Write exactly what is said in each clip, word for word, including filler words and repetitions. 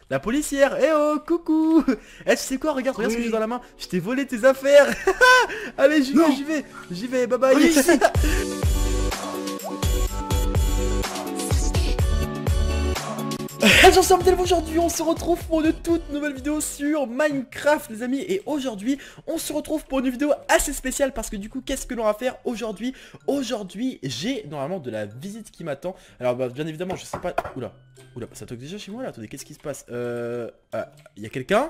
La policière, eh oh, coucou. Eh, tu sais quoi, regarde, regarde ce que Oui. j'ai dans la main. Je t'ai volé tes affaires. Allez, j'y vais, Non. j'y vais, j'y vais, bye bye. Oui, si. Attention, aujourd'hui on se retrouve pour une toute nouvelle vidéo sur Minecraft les amis. Et aujourd'hui on se retrouve pour une vidéo assez spéciale parce que du coup qu'est-ce que l'on va faire aujourd'hui? Aujourd'hui j'ai normalement de la visite qui m'attend. Alors bah, bien évidemment je sais pas... Oula, oula, ça toque déjà chez moi là, attendez, qu'est-ce qui se passe? Euh... Ah, y a quelqu'un?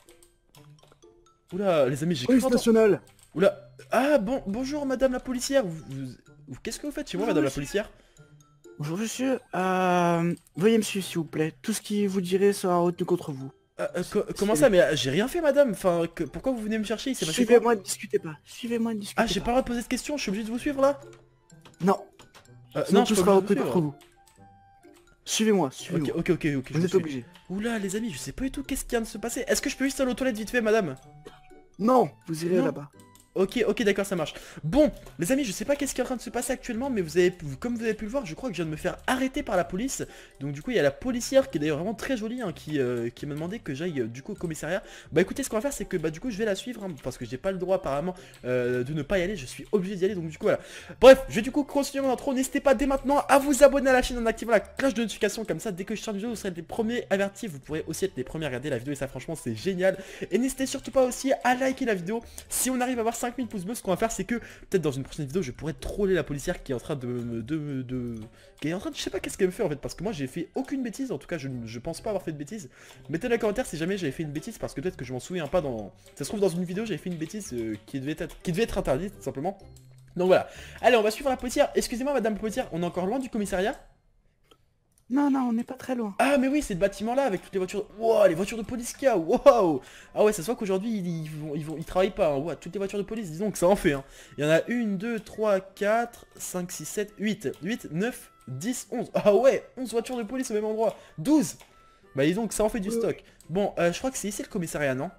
Oula les amis, j'ai cru Police entendre... nationale. Oula, ah bon, bonjour madame la policière. Vous, vous- vous- Qu'est-ce que vous faites chez moi Bonjour, madame la monsieur. policière? Bonjour monsieur, euh, veuillez me suivre s'il vous plaît. Tout ce qui vous dirait sera retenu contre vous. Euh, euh, co- comment ça? Mais euh, j'ai rien fait madame, enfin que- pourquoi vous venez me chercher? Il s'est passé quoi? Suivez-moi, ne discutez pas. Suivez-moi, ne discutez Ah, j'ai pas pas. le droit de poser de questions, je suis obligé de vous suivre là? Non, Euh, sinon non, je tout suis sera pas obligé retenu de contre vous suivre. vous. Suivez-moi, Ok, suivez-moi. ok, ok, ok, je Vous vous êtes suis. obligés. Oula, les amis, je sais pas du tout qu'est-ce qui vient de se passer. Est-ce que je peux juste aller aux toilettes vite fait, madame? Non, vous irez Non. là-bas. Ok, ok, d'accord, ça marche. Bon, les amis, je sais pas qu'est-ce qui est en train de se passer actuellement, mais vous avez, comme vous avez pu le voir, je crois que je viens de me faire arrêter par la police. Donc du coup, il y a la policière qui est d'ailleurs vraiment très jolie, hein, qui, euh, qui m'a demandé que j'aille euh, du coup au commissariat. Bah écoutez, ce qu'on va faire, c'est que bah du coup, je vais la suivre, hein, parce que j'ai pas le droit apparemment euh, de ne pas y aller. Je suis obligé d'y aller, donc du coup voilà. Bref, je vais du coup continuer mon intro. N'hésitez pas dès maintenant à vous abonner à la chaîne en activant la cloche de notification, comme ça, dès que je sors une vidéo, vous serez les premiers avertis. Vous pourrez aussi être les premiers à regarder la vidéo et ça, franchement, c'est génial. Et n'hésitez surtout pas aussi à liker la vidéo. Si on arrive à avoir cinq mille pouces bleus, ce qu'on va faire, c'est que peut-être dans une prochaine vidéo je pourrais troller la policière qui est en train de me de, de, qui est en train de, je sais pas qu'est-ce qu'elle me fait en fait, parce que moi j'ai fait aucune bêtise, en tout cas je, je pense pas avoir fait de bêtise. Mettez dans les commentaires si jamais j'avais fait une bêtise, parce que peut-être que je m'en souviens pas. Dans ça se trouve dans une vidéo j'avais fait une bêtise euh, qui devait être qui devait être interdite tout simplement. Donc voilà, allez, on va suivre la policière. Excusez-moi madame la policière, on est encore loin du commissariat? Non, non, on n'est pas très loin. Ah mais oui, c'est le bâtiment là avec toutes les voitures. Wow, les voitures de police qu'il y a. Wow. Ah ouais, ça se voit qu'aujourd'hui ils, ils vont, ils vont, ils travaillent pas. Hein. Wow, toutes les voitures de police, disons que ça en fait. Hein. Il y en a une, deux, trois, quatre, cinq, six, sept, huit, huit, neuf, dix, onze. Ah ouais, onze voitures de police au même endroit. douze. Bah dis donc, ça en fait du stock. Bon, euh, je crois que c'est ici le commissariat, non?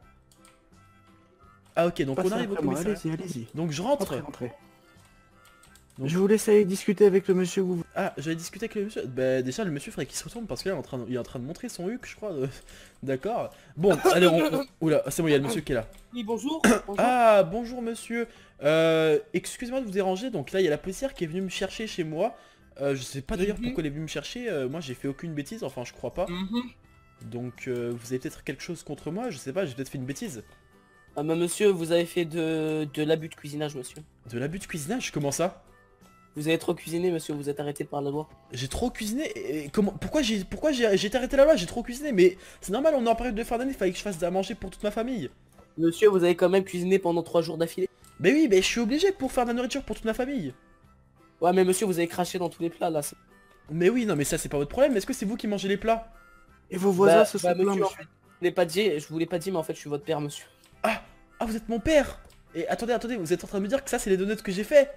Ah ok, donc Passez on arrive au après moi, commissariat. allez-y, allez-y. Donc je rentre. Entrez, entrez. Donc- Je vous laisse aller discuter avec le monsieur vous. Ah, j'avais discuté avec le monsieur. Bah déjà le monsieur faudrait qu'il se retourne parce qu'il est en train de, il est en train de montrer son huc, je crois. euh, D'accord. Bon, allez, on... on- Oula, c'est bon, il y a le monsieur qui est là. Oui, bonjour. bonjour. Ah, bonjour monsieur. Euh, excusez-moi de vous déranger. Donc là, il y a la policière qui est venue me chercher chez moi. Euh, je sais pas d'ailleurs Mhm. pourquoi elle est venue me chercher. Euh, moi, j'ai fait aucune bêtise. Enfin, je crois pas. Mhm. Donc, euh, vous avez peut-être quelque chose contre moi. Je sais pas. J'ai peut-être fait une bêtise. Ah bah monsieur, vous avez fait de, de l'abus de cuisinage, monsieur. De l'abus de cuisinage. Comment ça? Vous avez trop cuisiné, monsieur, vous êtes arrêté par la loi. J'ai trop cuisiné. Et et comment? Pourquoi j'ai, pourquoi j'ai, j'ai été arrêté là-bas? J'ai trop cuisiné. Mais c'est normal. On est en période de fin d'année. Fallait que je fasse à manger pour toute ma famille. Monsieur, vous avez quand même cuisiné pendant trois jours d'affilée. Mais oui, mais je suis obligé pour faire de la nourriture pour toute ma famille. Ouais, mais monsieur, vous avez craché dans tous les plats, là. c'est- Mais oui, non, mais ça c'est pas votre problème. Est-ce que c'est vous qui mangez les plats? Et vos voisins Bah, se bah, sont plaints, monsieur, en monsieur. fait, je vous l'ai pas dit, je vous l'ai pas dit, mais en fait, je suis votre père, monsieur. Ah, ah, vous êtes mon père. Et attendez, attendez, vous êtes en train de me dire que ça c'est les donuts que j'ai fait?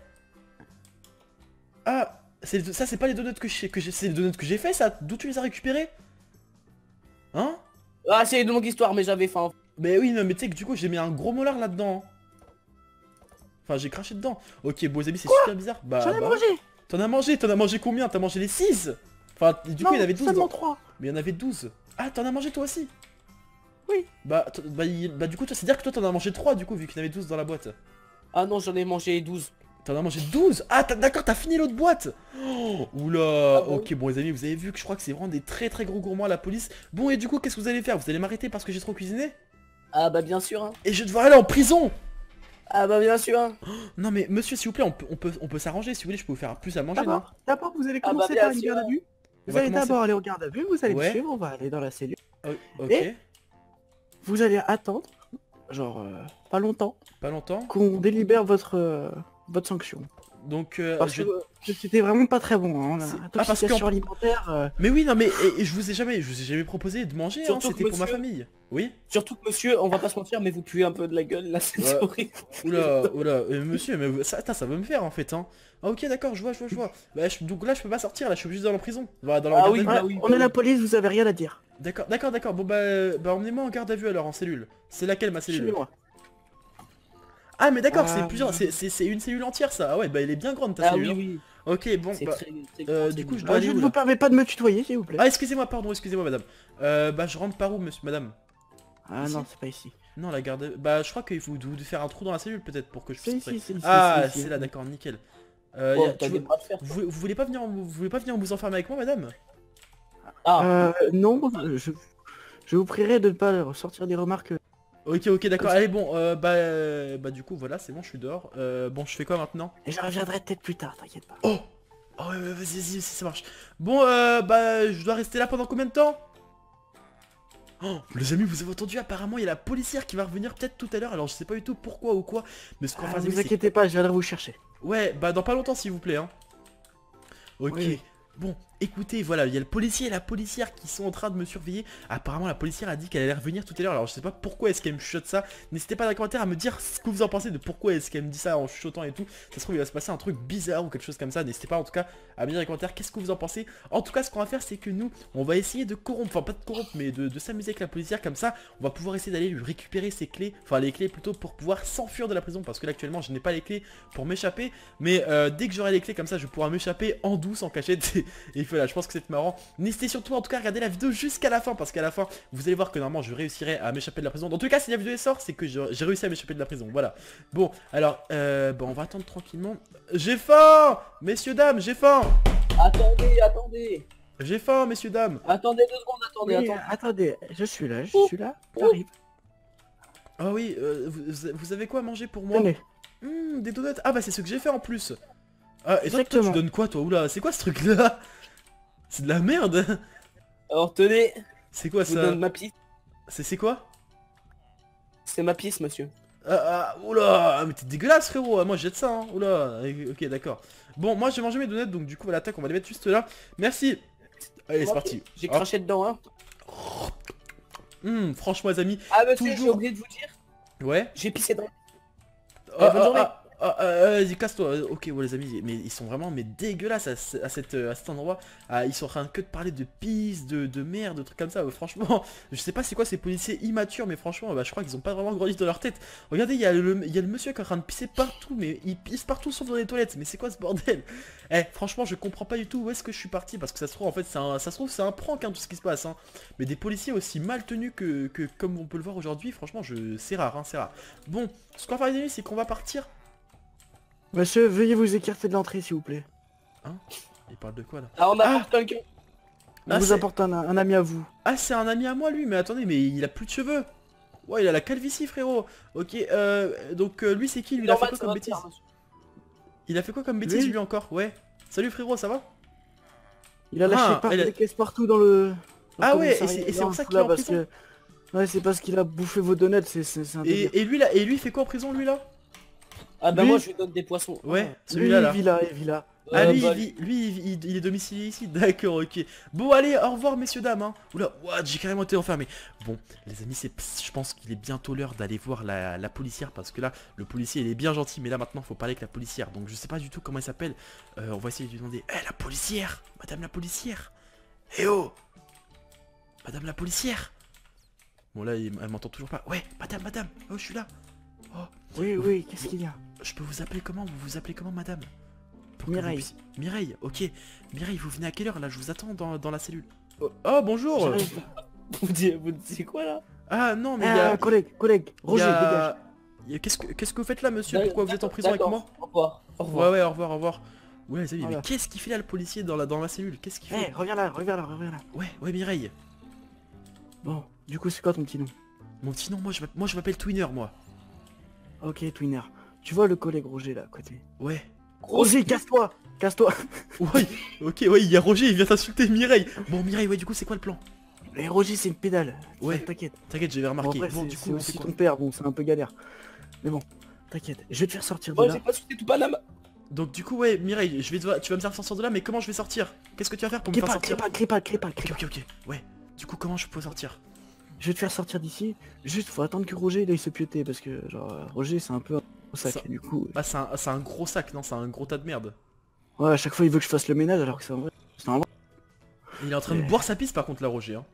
Ah, c'est- ça c'est pas les donuts que j'ai, que j'ai, c'est les donuts que j'ai fait ça? D'où tu les as récupérés? Hein? Ah, c'est une longue histoire, mais j'avais faim. Mais oui, non, mais tu sais que du coup j'ai mis un gros molar là-dedans. Enfin, j'ai craché dedans. Ok, bon les amis, c'est super bizarre. Bah, J'en ai bah. mangé. T'en as mangé, t'en as mangé combien? T'as mangé les six? Enfin, du coup Non, il y en avait douze. seulement dans- trois. Mais il y en avait douze. Ah, t'en as mangé toi aussi? Oui. Bah, t- bah, il- bah du coup, toi, c'est dire que toi t'en as mangé trois du coup, vu qu'il y en avait douze dans la boîte. Ah non, j'en ai mangé douze. T'en as mangé douze. Ah, t'as- d'accord, t'as fini l'autre boîte. Oh, oula. Ah bah ok, bon les amis, vous avez vu que je crois que c'est vraiment des très très gros gourmands à la police. Bon, et du coup, qu'est-ce que vous allez faire? Vous allez m'arrêter parce que j'ai trop cuisiné? Ah bah bien sûr, hein. Et je vais devoir aller en prison. Ah bah bien sûr, hein. Non mais monsieur, s'il vous plaît, on peut, on peut, on peut s'arranger. Si vous voulez, je peux vous faire plus à manger, non? D'abord, d'abord, vous allez Ah bah, commencer bien par une sûr. garde à vue. On Vous va allez commencer- d'abord aller au garde à vue, vous allez Ouais. me suivre, on va aller dans la cellule. Oh, ok. Et Vous allez attendre, genre euh, pas longtemps, Pas longtemps. qu'on délibère votre euh, votre sanction. Donc, euh, Parce je- que euh, c'était vraiment pas très bon, hein. C'est- La Ah, parce intoxication qu'en- alimentaire. euh, Mais oui, non mais et, et je vous ai jamais, je vous ai jamais proposé de manger. Hein, Surtout que C'était pour ma monsieur- famille. Oui. Surtout que monsieur, on va pas se mentir, mais vous puez un peu de la gueule, là, c'est Ouais. horrible. Oula, oula, euh, monsieur, mais vous- ça, attends, ça va me faire en fait, hein. Ah ok, d'accord, je vois, je vois, je vois. Bah, je- donc là, je peux pas sortir, là, je suis obligé d'aller en prison. Voilà, dans la Ah garde oui, à vue. bah ouais, oui, on bah est la oui. police, vous avez rien à dire. D'accord, d'accord, d'accord. Bon bah, euh, bah emmenez-moi en garde à vue alors en cellule. C'est laquelle ma cellule? Suivez-moi. Ah mais d'accord, c'est Ah, plusieurs, oui. c'est c'est- c'est une cellule entière ça. Ah ouais, bah elle est bien grande ta Ah cellule. oui, hein. oui. Ok, bon, C'est bah... très, très euh, grand, du c'est coup, je bon. dois Euh, aller je où, ne là? vous permets pas de me tutoyer, s'il vous plaît. Ah, excusez-moi, pardon, excusez-moi, madame. Euh, bah, je rentre par où, monsieur, madame? Ah Ici? non, c'est pas ici. Non, la garde... Bah, je crois qu'il faut vous faire un trou dans la cellule, peut-être, pour que je C'est puisse rentrer. ici, c'est ici. Ah, c'est ici. c'est là, d'accord, nickel. Euh, Oh, y a- t'as tu des veux- bras de fer. vous, voulez- vous voulez pas venir, vous voulez pas venir vous enfermer avec moi, madame? Ah, Euh, non, je, je vous prierai de ne pas sortir des remarques. Ok, ok, d'accord. Allez, bon, euh, bah, euh, bah, du coup, voilà, c'est bon, je suis dehors. Euh, bon, je fais quoi maintenant? Et je reviendrai peut-être plus tard, t'inquiète pas. Oh! Oh, ouais, ouais, vas-y, vas-y, ça marche. Bon, euh, bah, je dois rester là pendant combien de temps? Oh, les amis, vous avez entendu, apparemment, il y a la policière qui va revenir peut-être tout à l'heure. Alors, je sais pas du tout pourquoi ou quoi, mais ce qu'on va Ah, faire, les vous amis, c'est- inquiétez pas, je viendrai vous chercher. Ouais, bah, dans pas longtemps, s'il vous plaît, hein. Ok. Oui. Bon, écoutez, voilà, il y a le policier et la policière qui sont en train de me surveiller. Apparemment, la policière a dit qu'elle allait revenir tout à l'heure. Alors, je sais pas pourquoi est-ce qu'elle me chuchote ça. N'hésitez pas dans les commentaires à me dire ce que vous en pensez de pourquoi est-ce qu'elle me dit ça en chuchotant et tout. Ça se trouve, il va se passer un truc bizarre ou quelque chose comme ça. N'hésitez pas en tout cas à me dire dans les commentaires qu'est-ce que vous en pensez. En tout cas, ce qu'on va faire, c'est que nous, on va essayer de corrompre, enfin pas de corrompre, mais de, de s'amuser avec la policière. Comme ça, on va pouvoir essayer d'aller lui récupérer ses clés. Enfin, les clés plutôt pour pouvoir s'enfuir de la prison. Parce que là, actuellement, je n'ai pas les clés pour m'échapper. Mais euh, dès que j'aurai les clés comme ça, je pourrai m'échapper en douce, en cachette. Et voilà, je pense que c'est marrant. N'hésitez surtout en tout cas à regarder la vidéo jusqu'à la fin, parce qu'à la fin vous allez voir que normalement je réussirai à m'échapper de la prison. Dans tous les cas, si la vidéo sort, c'est que j'ai réussi à m'échapper de la prison. Voilà. Bon, alors euh, bon, on va attendre tranquillement. J'ai faim, messieurs dames, j'ai faim. attendez, attendez. J'ai faim, messieurs dames. Attendez deux secondes, attendez, Oui, attendez. attendez, je suis là, je Oh. suis là, j'arrive. Ah oui, euh, vous, vous avez quoi à manger pour moi? Tenez. Hmm, des donuts. Ah bah c'est ce que j'ai fait en plus. Ah, et toi, toi Exactement. tu donnes quoi toi? Oula, c'est quoi ce truc là? C'est de la merde. Alors tenez, C'est quoi je vous ça? donne ma piste. C'est c'est quoi? C'est ma piste, monsieur. Ah, ah, oula, mais t'es dégueulasse frérot, ah, moi je jette ça hein, oula, ok d'accord. Bon, moi j'ai mangé mes donuts, donc du coup voilà, tac, on va les mettre juste là. Merci. Allez, c'est parti. J'ai Hop. craché dedans, hein. Hum, franchement les amis, Ah monsieur, j'ai toujours- oublié de vous dire, ouais. j'ai pissé dans... Ah, bonne ah, journée. ah, ah, ah, vas-y, casse-toi. Ok, ouais les amis, mais ils sont vraiment mais dégueulasses à, ce- à, cette, à cet endroit. Ah, ils sont en train que de parler de pisse, de, de merde, de trucs comme ça. Euh, franchement, je sais pas c'est quoi ces policiers immatures, mais franchement, bah, je crois qu'ils ont pas vraiment grandi dans leur tête. Regardez, il y, a le- il y a le monsieur qui est en train de pisser partout, mais il pisse partout sauf dans les toilettes. Mais c'est quoi ce bordel? Eh, franchement, je comprends pas du tout où est-ce que je suis parti, parce que ça se trouve en fait, c'est un, ça se trouve c'est un prank hein, tout ce qui se passe. Hein. Mais des policiers aussi mal tenus que, que comme on peut le voir aujourd'hui, franchement, je, c'est rare, hein, c'est rare. Bon, ce qu'on va faire les amis, c'est qu'on va partir. Monsieur, veuillez vous écarter de l'entrée, s'il vous plaît. Il parle de quoi là? Ah, on Ah. apporte quelqu'un. On Ah, vous c'est- apporte un, un ami à vous. Ah, c'est un ami à moi lui, mais attendez, mais il a plus de cheveux. Ouais, il a la calvitie frérot. Ok, euh, donc euh, lui c'est qui? Lui, il a fait Normal, quoi ça comme va bêtise? faire, monsieur. Il a fait quoi comme bêtise Lui lui encore? Ouais. Salut frérot, ça va? Il a lâché Ah, par il a- des caisses partout dans le... dans le Ah ouais, et commissariat. c'est- et c'est Non, pour ça qu'il là, est en parce prison. que- Ouais, c'est parce qu'il a bouffé vos donuts, c'est c'est- c'est un délire. Et, et lui là, et lui il fait quoi en prison lui là? Ah bah Lui- moi je lui donne des poissons. Ouais, Lui, celui-là il là. vit là, il vit là. Ah Euh, lui, bah, il, vit- lui il, il- il est domicilié ici, d'accord, ok. Bon allez, au revoir messieurs dames hein. Oula, what, j'ai carrément été enfermé. Bon, les amis, c'est, je pense qu'il est bientôt l'heure d'aller voir la, la policière, parce que là, le policier il est bien gentil, mais là maintenant faut parler avec la policière. Donc je sais pas du tout comment elle s'appelle. Euh, on va essayer de lui demander. Eh la policière, madame la policière. Eh oh, madame la policière. Bon là, il- elle m'entend toujours pas. Ouais, madame, madame, oh je suis là. Oui, oui, qu'est-ce qu'il y a? Je peux vous appeler comment? Vous vous appelez comment madame? Pour que Mireille. vous puissiez- Mireille, ok. Mireille, vous venez à quelle heure là? Je vous attends dans, dans la cellule. Oh, oh, bonjour. J'arrive. Vous dites, vous dites quoi là? Ah non mais il y a... Ah, collègue, collègue, il y Roger, a- dégage. il y a- Qu'est-ce que qu'est-ce que vous faites là monsieur? Pourquoi vous êtes en prison avec D'accord, moi? Au revoir. Au revoir. Ouais ouais, au revoir, au revoir. Ouais les amis, Voilà. mais qu'est-ce qu'il fait là le policier dans la, dans la cellule? Qu'est-ce qu'il Eh, fait? reviens là, reviens là, reviens là. Ouais, ouais Mireille. Bon, du coup, c'est quoi ton petit nom? Mon petit nom, moi je m'appelle- moi, je m'appelle Twinner moi. Ok, Twinner. Tu vois le collègue Roger là, à côté? Ouais. Roger, casse-toi! Casse-toi! Ouais, ok, ouais, il y a Roger, il vient t'insulter Mireille. Bon Mireille, ouais du coup c'est quoi le plan? Et Roger, c'est une pédale. Ouais. T'inquiète. T'inquiète, j'avais Bon, remarqué. après, Bon c'est du c'est coup aussi c'est quoi? ton père, bon, c'est un peu galère. Mais bon, t'inquiète. Je vais te faire sortir de Moi là. j'ai pas sauté tout Panama. Donc du coup ouais Mireille, je vais devoir- tu vas me faire sortir de là, mais comment je vais sortir? Qu'est-ce que tu vas faire pour me Crée faire pas, sortir? crée pas, crée pas, crée pas, Ok crée pas. ok ok, ouais. Du coup comment je peux sortir? Je vais te faire sortir d'ici. Juste, faut attendre que Roger il aille se pioter parce que, genre, euh, Roger, c'est un peu un gros sac. Ça- Du coup, Ah c'est un, c'est un gros sac, non? C'est un gros tas de merde. ouais, à chaque fois, il veut que je fasse le ménage alors que c'est en vrai. C'est en vrai. Il est en train de Ouais. boire sa pisse par contre là Roger hein.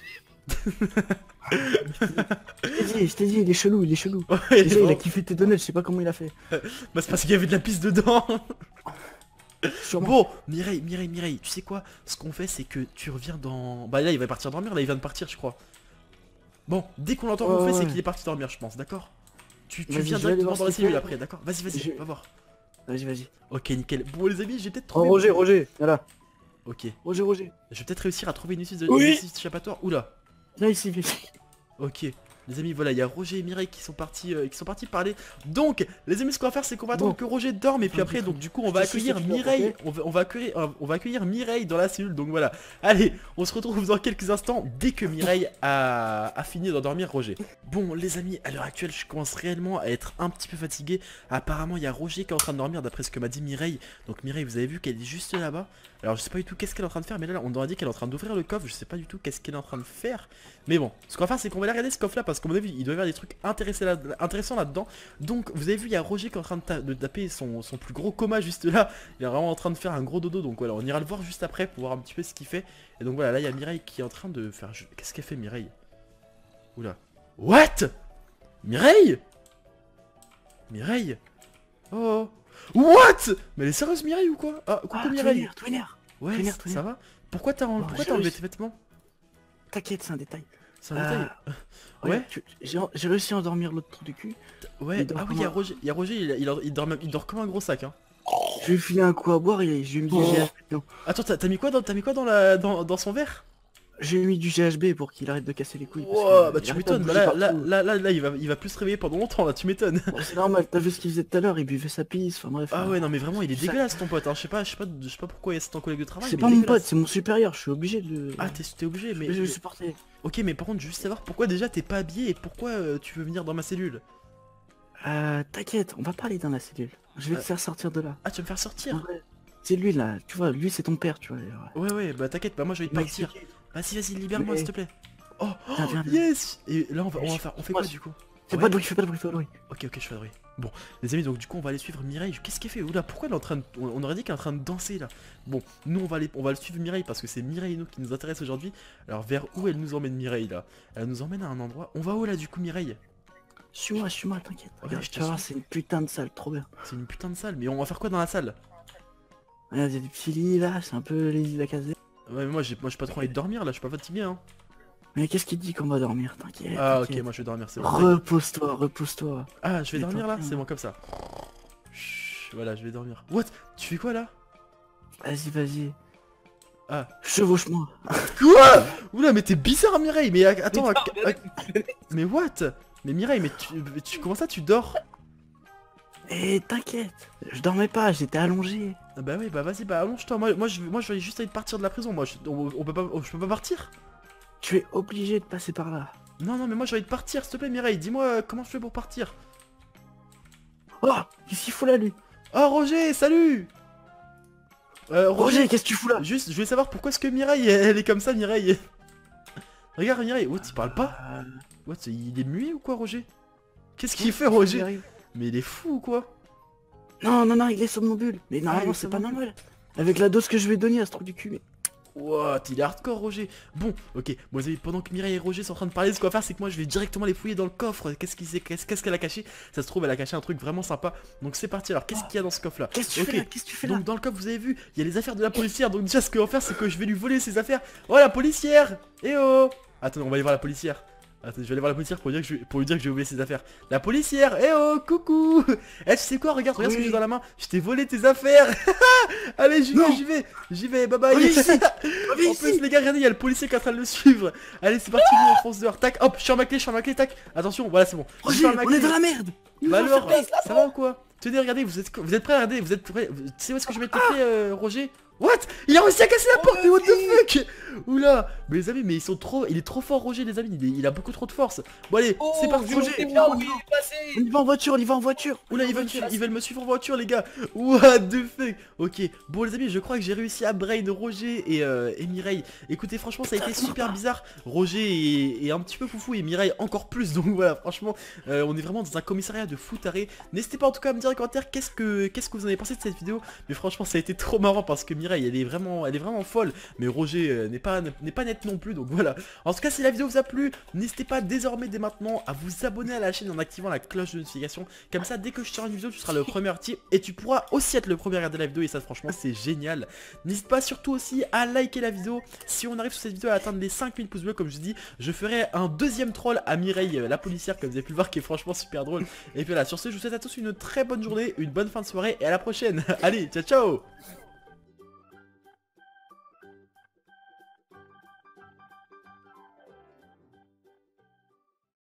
Je t'ai dit, je t'ai dit, il est chelou, il est chelou. Ouais, Déjà, il a bon. kiffé tes donuts, je sais pas comment il a fait. Bah c'est parce qu'il y avait de la pisse dedans. Sûrement. Bon, Mireille, Mireille, Mireille, tu sais quoi? Ce qu'on fait, c'est que tu reviens dans... Bah là, il va partir dormir, là, il vient de partir, je crois. Bon, dès qu'on l'entend ronfler, Ouais, c'est ouais. qu'il est parti dormir, je pense, d'accord? Tu, tu Vas-y, viens je vais aller directement voir dans la ce qu'il cellule fait. après, d'accord? Vas-y, vas-y, Je- va voir. Vas-y, vas-y. Ok, nickel. Bon, les amis, j'ai peut-être Oh, trouvé... Roger, Roger, viens là. Ok, Roger, Roger. je vais peut-être réussir à trouver une issue de Oui. une issue d'échappatoire. Oula. Viens ici, viens ici. Ok, les amis, voilà, il y a Roger et Mireille qui sont partis euh, qui sont partis parler. Donc, les amis, ce qu'on va faire, c'est qu'on va attendre Bon. que Roger dorme et puis après, donc du coup, on va Je te suis accueillir ce que tu veux, Mireille. ok On va, on va accueillir, euh, on va accueillir Mireille dans la cellule. Donc voilà. Allez, on se retrouve dans quelques instants dès que Mireille a, a fini d'endormir Roger. Bon, les amis, à l'heure actuelle, je commence réellement à être un petit peu fatigué. Apparemment, il y a Roger qui est en train de dormir d'après ce que m'a dit Mireille. Donc Mireille, vous avez vu qu'elle est juste là-bas. Alors je sais pas du tout qu'est-ce qu'elle est en train de faire, mais là on aurait dit qu'elle est en train d'ouvrir le coffre, je sais pas du tout qu'est-ce qu'elle est en train de faire. Mais bon, ce qu'on va faire, c'est qu'on va aller regarder ce coffre là, parce qu'à mon avis il doit y avoir des trucs intéressants là- intéressants là-dedans. Donc vous avez vu, il y a Roger qui est en train de, ta- de taper son, son plus gros coma juste là. Il est vraiment en train de faire un gros dodo, donc voilà, on ira le voir juste après pour voir un petit peu ce qu'il fait. Et donc voilà, là il y a Mireille qui est en train de faire... Qu'est-ce qu'elle fait Mireille? Oula. What? Mireille? Mireille? Oh. What? Mais elle est sérieuse Mireille ou quoi? Ah, coucou Ah, Mireille. Twinner, Twinner. Ouais, Twinner, ça Twinner. va? Pourquoi t'as en... Bon, pourquoi j'ai t'as enlevé réussi. tes vêtements? T'inquiète, c'est un détail. C'est un détail. Ouais. Ouais. tu- J'ai j'ai réussi à endormir l'autre trou du cul. Ouais, il dort ah oui, comme il y a un- Roger, il y a Roger, il, il, il dort, même- il dort comme un gros sac, hein. Je lui ai filé un coup à boire et j'ai mis du Oh. G H B. dedans. Attends, t'as t'as mis quoi dans, t'as mis quoi dans, la, dans, dans son verre? J'ai mis du G H B pour qu'il arrête de casser les couilles. parce Wow, que bah il tu arrête pas de m'étonnes, bah bouger là, là, partout. là, là, là, il va, il va plus se réveiller pendant longtemps, là, tu m'étonnes. Bon, c'est normal, t'as vu ce qu'il faisait tout à l'heure, il buvait sa pisse, enfin bref. Ah hein. ouais, non mais vraiment, il est Ça- dégueulasse ton pote, hein. Je sais pas, je sais pas, je sais pas pourquoi il y a ton collègue de travail. C'est mais pas il est mon pote, dégueulasse. c'est mon supérieur, je suis obligé de le... Ah, t'es t'es obligé, mais... je vais le mais- supporter. Ok, mais par contre, je veux juste savoir pourquoi déjà t'es pas habillé et pourquoi euh, tu veux venir dans ma cellule. Euh, t'inquiète, on va pas aller dans la cellule. Je vais Euh. te faire sortir de là. Ah, tu vas me faire En sortir? vrai, c'est lui là, tu vois, lui c'est ton père, tu vois. Ouais, ouais, bah t'inquiète, bah moi je vais te Il m'a partir. expliqué. Vas-y, vas-y, libère-moi Mais- s'il te plaît. Oh, Viens, viens, oh, viens. yes. Et là, on va, on va faire, on fait quoi du coup? Fais Ouais. pas de bruit, fais pas de bruit, fais pas de bruit. Ok, ok, je fais de bruit. Bon, les amis, donc du coup, on va aller suivre Mireille. Qu'est-ce qu'elle fait? Oula, pourquoi elle est en train de... On on aurait dit qu'elle est en train de danser là. Bon, nous, on va aller, on va le suivre Mireille parce que c'est Mireille nous qui nous intéresse aujourd'hui. Alors, vers où elle nous emmène Mireille là? Elle nous emmène à un endroit. On va où là du coup, Mireille? Suis-moi, suis-moi, t'inquiète. Ouais, Regarde, je te tu vas voir, suis. c'est une putain de salle, trop bien. C'est une putain de salle. Mais on va faire quoi dans la salle? Regarde, il y a des petits lits là, c'est un peu les lits d'Akazé. Ouais, mais moi, j'ai, moi, j'ai pas trop envie de dormir là. Je suis pas fatigué, hein. Mais qu'est-ce qui te dit qu'on va dormir? T'inquiète. Ah, ok, t'inquiète. moi, je vais dormir. C'est bon. Repose-toi, repose-toi. Ah, je vais Mais dormir là. t'en- C'est bon comme ça. Chut, voilà, je vais dormir. What? Tu fais quoi là? Vas-y, vas-y. Ah. Chevauche-moi. Quoi? Oula, mais t'es bizarre, Mireille. Mais a- attends, Mais à- à- mais what? Mais Mireille, mais tu, tu comment ça tu dors? Eh, t'inquiète. Je dormais pas, j'étais allongé. Ah bah oui, bah vas-y, bah allonge-toi. Moi, moi, je, moi, je vais juste aller partir de la prison. Moi, je, on, on peut pas, je peux pas partir. Tu es obligé de passer par là. Non, non, mais moi, j'ai envie de partir, s'il te plaît, Mireille. Dis-moi euh, comment je fais pour partir. Oh, qu'est-ce qu'il fout là, lui? Oh, Roger, salut. Euh, Roger, Roger, qu'est-ce que tu fous là? juste, je voulais savoir pourquoi est-ce que Mireille, elle, elle est comme ça, Mireille. Regarde, Mireille. What, il parle pas? Euh, What, il est muet ou quoi, Roger? Qu'est-ce qu'il fait, Roger? arrive. Mais il est fou ou quoi? Non, non, non, il est somnambule. Mais il normalement, est c'est pas somnambule. normal. Avec la dose que je vais donner à ce trou du cul, mais... What, il est hardcore, Roger. Bon, ok, bon, les amis, pendant que Mireille et Roger sont en train de parler, ce qu'on va faire, c'est que moi je vais directement les fouiller dans le coffre. Qu'est-ce qu'il sait, qu'est-ce qu'est-ce qu'elle a caché? Ça se trouve, elle a caché un truc vraiment sympa. Donc c'est parti. Alors, qu'est-ce qu'il y a dans ce coffre là? Qu'est-ce que tu Ok. fais là? Qu'est-ce que tu fais là? Donc dans le coffre, vous avez vu, il y a les affaires de la policière. Donc déjà, ce qu'on va faire, c'est que je vais lui voler ses affaires. Oh, la policière! Eh oh! Attends, on va aller voir la policière. Attends, je vais aller voir la policière pour, dire que je, pour lui dire que j'ai oublié ses affaires. La policière! Eh oh, coucou! Eh, tu sais quoi? Regarde, regarde ce que Oui. j'ai dans la main. Je t'ai volé tes affaires! Allez, j'y vais, Non. j'y vais! J'y vais, bye bye! Reviens ici. Reviens En ici. plus les gars, regardez, il y a le policier qui est en train de le suivre. Allez, c'est parti, nous on fonce dehors. Tac, hop, je ferme ma clé, je ferme ma clé, tac. Attention, voilà, c'est bon. Je Roger, ferme ma on clé. est dans la merde. Il Bah nous a alors, fait ça va ou quoi? Tenez, regardez, vous êtes, vous êtes prêts? Regardez, vous êtes prêts? Tu sais où est-ce que je vais mettre les clés, euh, Roger? What? Il a réussi à casser la porte, mais what the fuck? Oula, mais les amis, mais ils sont trop, il est trop fort, Roger, les amis, il, est- il a beaucoup trop de force. Bon allez, Oh, c'est parti, je Roger. sais pas où il est passé. On y va en voiture, on y va en voiture. Oula, ils On y va en veulent, voiture. ils veulent me suivre en voiture, les gars. What the fuck? Ok, bon les amis, je crois que j'ai réussi à brain Roger et, euh, et Mireille. Écoutez, franchement, ça a été super bizarre. Roger est, est un petit peu foufou et Mireille encore plus. Donc voilà, franchement, euh, on est vraiment dans un commissariat de foutaré. N'hésitez pas en tout cas à me dire en commentaire qu'est-ce que qu'est-ce que vous en avez pensé de cette vidéo. Mais franchement, ça a été trop marrant parce que Mireille Mireille, elle est vraiment, elle est vraiment folle. Mais Roger euh, n'est pas, n'est pas net non plus, donc voilà. En tout cas, si la vidéo vous a plu, n'hésitez pas désormais dès maintenant à vous abonner à la chaîne en activant la cloche de notification. Comme ça, dès que je sors une vidéo, tu seras le premier type et tu pourras aussi être le premier à regarder la vidéo. Et ça, franchement, c'est génial. N'hésite pas surtout aussi à liker la vidéo. Si on arrive sur cette vidéo à atteindre les cinq mille pouces bleus, comme je dis, je ferai un deuxième troll à Mireille, euh, la policière, comme vous avez pu le voir, qui est franchement super drôle. Et puis voilà, sur ce, je vous souhaite à tous une très bonne journée, une bonne fin de soirée et à la prochaine. Allez, ciao ciao.